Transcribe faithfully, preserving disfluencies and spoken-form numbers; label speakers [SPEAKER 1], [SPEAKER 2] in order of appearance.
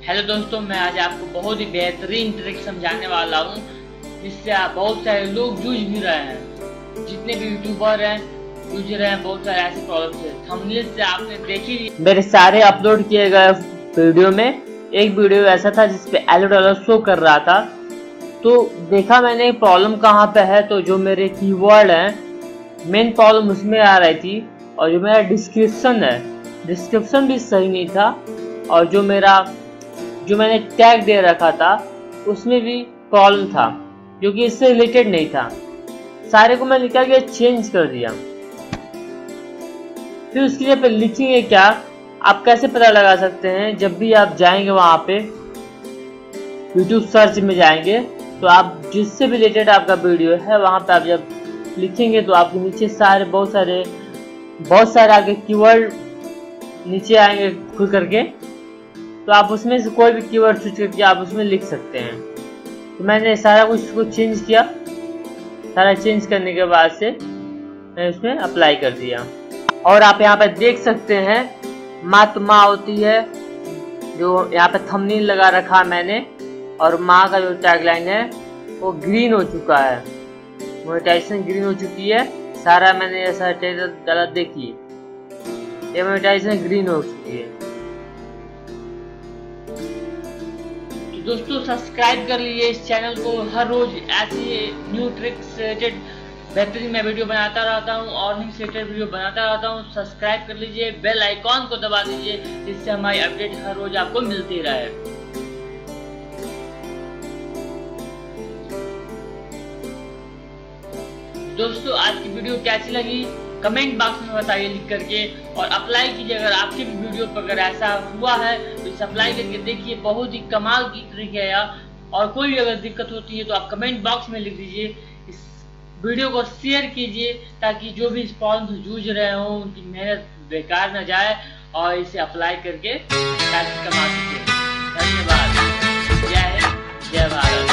[SPEAKER 1] Hello दोस्तों, मैं आज आपको बहुत ही बेहतरीन ट्रिक समझाने वाला हूँ जिससे आप बहुत सारे लोग जूझ भी रहे हैं। जितने भी यूट्यूबर हैं जूझ रहे हैं बहुत सारे ऐसे प्रॉब्लम से। थंबनेल से आपने देखी मेरे सारे अपलोड किए गए वीडियो में एक वीडियो ऐसा था जिसपे एलो डॉलर शो कर रहा था, तो देखा मैंने प्रॉब्लम कहाँ पे है। तो जो मेरे कीवर्ड हैं मेन प्रॉब्लम उसमें आ रही थी, और जो मेरा डिस्क्रिप्शन है डिस्क्रिप्शन भी सही नहीं था, और जो मेरा जो मैंने टैग दे रखा था उसमें भी प्रॉब्लम था जो कि इससे रिलेटेड नहीं था। सारे को मैं निकाल के चेंज कर दिया। फिर उसकी जगह पे लिखेंगे क्या, आप कैसे पता लगा सकते हैं? जब भी आप जाएंगे वहां पे यूट्यूब सर्च में जाएंगे तो आप जिससे भी रिलेटेड आपका वीडियो है वहां पे आप जब लिखेंगे तो आपके नीचे सारे बहुत सारे बहुत सारे आगे कीवर्ड नीचे आएंगे खुल करके, तो आप उसमें से कोई भी कीवर्ड चूज करके आप उसमें लिख सकते हैं। तो मैंने सारा कुछ को चेंज किया। सारा चेंज करने के बाद से मैं उसमें अप्लाई कर दिया। और आप यहाँ पे देख सकते हैं माँ तो माँ होती है, जो यहाँ पे थंबनेल लगा रखा है मैंने, और माँ का जो टैगलाइन है वो ग्रीन हो चुका है, मोनेटाइजेशन ग्रीन हो चुकी है। सारा मैंने ऐसा टेक्स्ट डाला, देखिए ये मोनेटाइजेशन ग्रीन हो चुकी है। दोस्तों सब्सक्राइब कर लीजिए इस चैनल को। हर रोज ऐसी न्यू ट्रिक्स रिलेटेड बेहतरीन मैं वीडियो बनाता रहता हूँ और न्यू रिलेटेड वीडियो बनाता रहता हूँ। सब्सक्राइब कर लीजिए, बेल आइकॉन को दबा दीजिए जिससे हमारी अपडेट हर रोज आपको मिलती रहे। दोस्तों आज की वीडियो कैसी लगी कमेंट बॉक्स में बताइए लिख करके, और अप्लाई कीजिए। अगर आपके भी वीडियो पर अगर ऐसा हुआ है तो इसे अप्लाई करके देखिए, बहुत ही कमाल की ट्रिक है यार। और कोई भी अगर दिक्कत होती है तो आप कमेंट बॉक्स में लिख दीजिए। इस वीडियो को शेयर कीजिए ताकि जो भी इस प्रॉब्लम से जूझ रहे हों उनकी मेहनत बेकार न जाए और इसे अप्लाई करके पैसे कमा सके। धन्यवाद। जय हिंद, जय भारत।